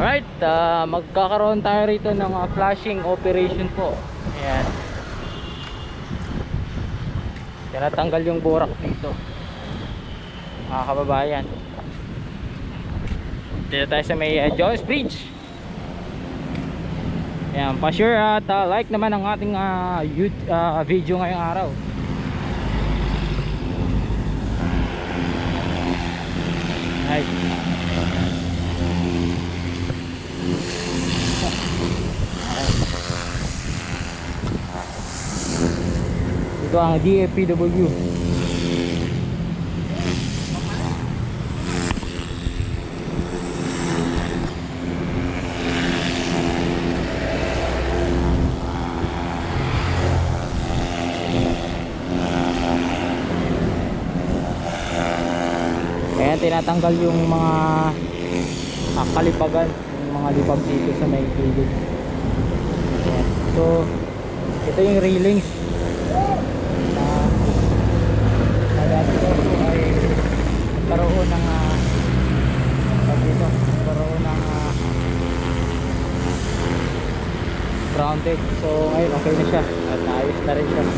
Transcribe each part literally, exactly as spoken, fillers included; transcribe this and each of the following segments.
Alright, uh, magkakaroon tayo rito ng uh, flashing operation po. Ayan. Tinatanggal yung burak dito, mga kababayan. Dito tayo sa may uh, Jones Bridge. Ayan, pa-sure at uh, like naman ang ating uh, YouTube, uh, video ngayong araw. Nice. Ito ang D F P W. Ayan, tinatanggal yung mga ah, kalipagan, yung mga libag dito sa may gilid. Ayan. So ito yung railings na nagati ko ay nagkaroon ng uh, dito, nagkaroon ng uh, grounded. So ngayon okay na siya at naayos na rin siya.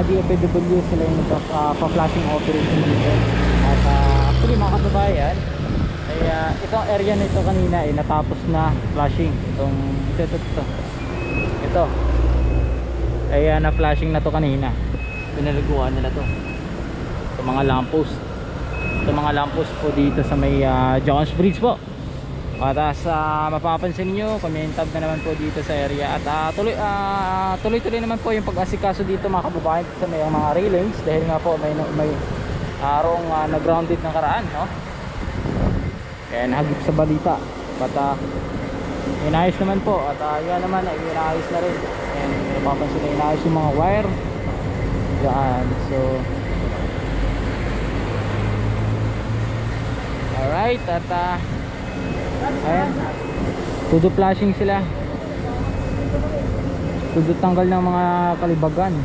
D F A W, sila yung nagpa-flashing operation dito. At uh, actually mga kababayan, ay uh, itong area nito kanina ay natapos na flashing. Itong ito ito ito, ito ay uh, na flashing na to kanina. Pinaliguan nila to, itong mga lamppost, itong mga lamppost po dito sa may uh, Johns Bridge po. At uh, mapapansin nyo, kumintab na naman po dito sa area. At uh, tuloy, uh, tuloy-tuloy naman po yung pag-asikaso dito mga kababayan sa may mga railings. Dahil nga po may, may arong uh, na-grounded na karaan, no? Kaya nahagip sa balita. At uh, inayos naman po. At uh, yan naman ay inayos na rin. And mapapansin na inayos yung mga wire yan. So alright. At uh, ayan, todo flashing sila, todo tanggal ng mga kalibagan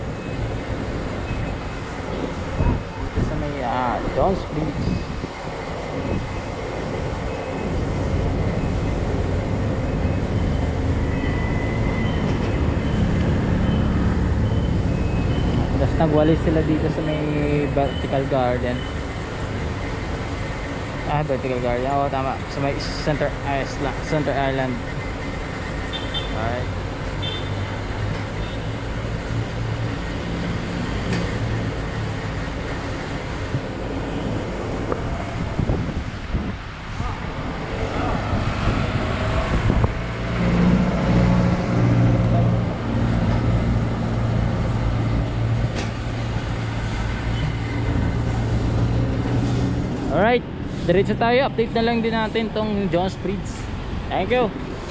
dito sa may uh, Johns Bridge. Tapos nagwalis sila dito sa may vertical garden. Ah, vertical garden. Oo, tama. Sa may center island, center island. Alright. Alright, diretso tayo. Update na lang din natin tong Johns Bridge. Thank you.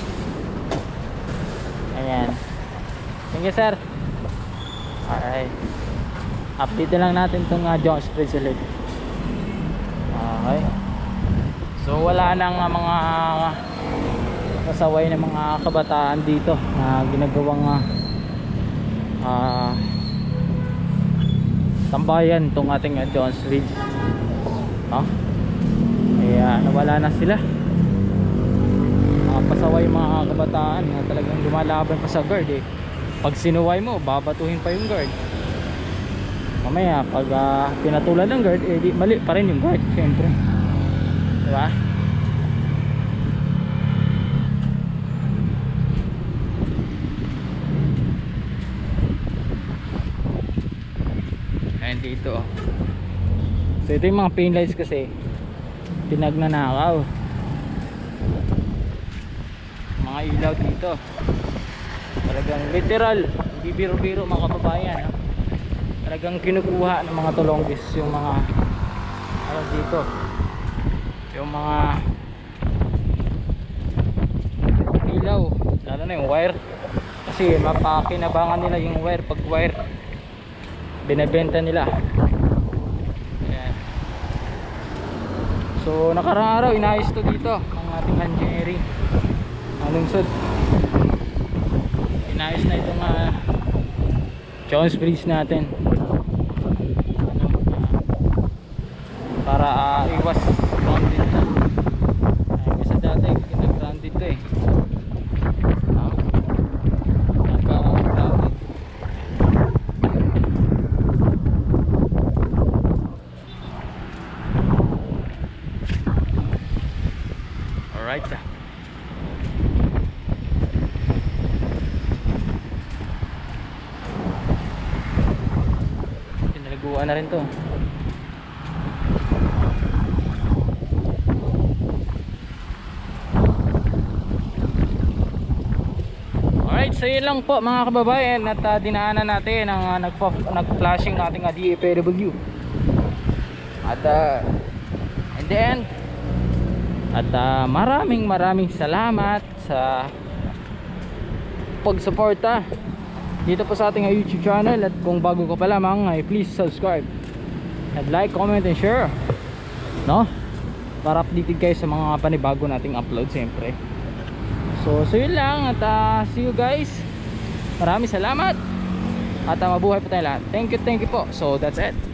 Ayan. Thank you, sir. Alright, update na lang natin tong uh, Johns Bridge ulit. Okay. So wala nang uh, mga kasaway ng mga kabataan dito na ginagawang uh, uh, tambayan tong ating uh, Johns Bridge. No? Kaya nawala na sila. Mga pasaway mga kabataan na talagang lumalaban pa sa guard eh. Pag sinuway mo, babatuhin pa yung guard. Mamaya pag uh, pinatulan ng guard, eh di mali pa rin yung guard, syempre. Diba? Ayan dito. So ito yung mga pain lights kasi pinagnanakaw. Mga ilaw dito talagang literal, hindi biro-biro mga kababayan, no? Talagang kinukuha ng mga tulonggis yung mga ano dito, yung mga ilaw, lalo na yung wire kasi mapakinabangan nila yung wire. Pag wire binebenta nila. So nakaraang araw inayos to dito ang ating engineering ang lungsod. Inayos na itong uh, Johns Bridge natin ano, uh, para uh, iwas grounded na. Uh, kasi dati kinag-grounded to eh. uh, Nagka-grounded. Alright. Pinalaguan na rin to. Alright, so yun lang po mga kababayan. At uh, dinaanan natin ang uh, nag-flashing nating uh, D F A W. At uh, in the end, at uh, maraming maraming salamat sa pagsuporta dito po sa ating YouTube channel. At kung bago ka pa lamang ay please subscribe and like, comment and share, no? Para updated kayo sa mga panibago nating upload siyempre. So so yun lang. At uh, see you guys. Maraming salamat. At uh, mabuhay po tayo lahat. Thank you, thank you po. So that's it.